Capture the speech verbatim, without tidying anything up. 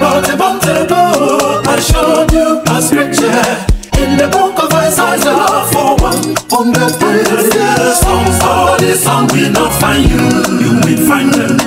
But a month ago, I showed you a scripture in the book of Isaiah for one hundred days. Songs for this song will not find you, you will find them.